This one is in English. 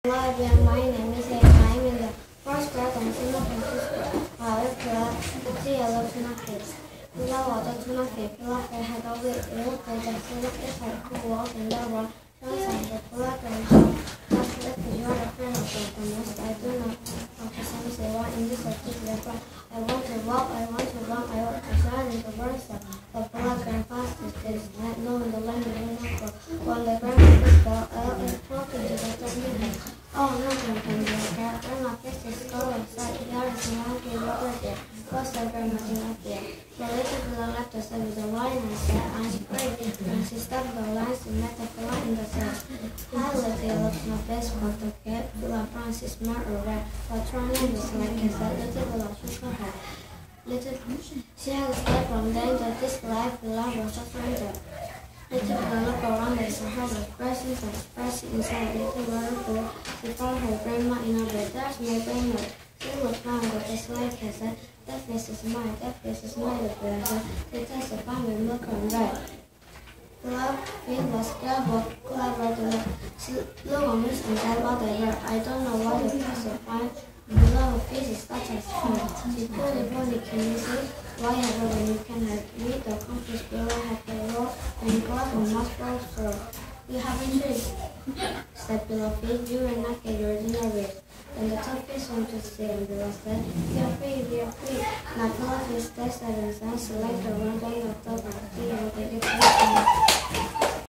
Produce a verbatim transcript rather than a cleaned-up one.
Hello everyone, my name is Ava. I'm in the first grade on San Francisco. 我係一個知有個 tuna fish。而家我的 tuna fish 啦，佢係個 week，如果佢就係一一齊酷我見到我相信嘅 tuna fish。That's if you are a friend of the most I do not understand say what in this particular part. I want to walk, I want to run, I want to shine in the world. The black and fastest is not known the land of the number. When the ground is fell out and floated to the top. Oh, nothing can be a cat. When my fish is going inside, there is no monkey over there. What's the grandmother up there? The little girl left us with the wine and said, I'm afraid. And she stopped the lines and met the fly in the sand. Hi, little looks my best part of cat. Full of Francis murder rat. But trying was like I said, little girl shook her head. Little, she had escaped from danger. This life, the love was a stranger. Little girl looked around and saw her was pressing and pressing inside a little water pool. She found her grandma in her bed. There's my grandma. She was found with the slave cat said, that face is mine, that face is mine, the girl said. They testified with milk and red. The love field was clever, clever to look. She looked on this and said whatever. I don't know what the testified. The love fish is such a strength. She told the body, can you see? Whatever when you can have read the compass below have the road and glass on multiple so you haven't read. Said below fish, you will not get your dinner read. Then the top fish went to say and below said, we are free, we are free. Now below fish tested and select the one on the top and see what they get.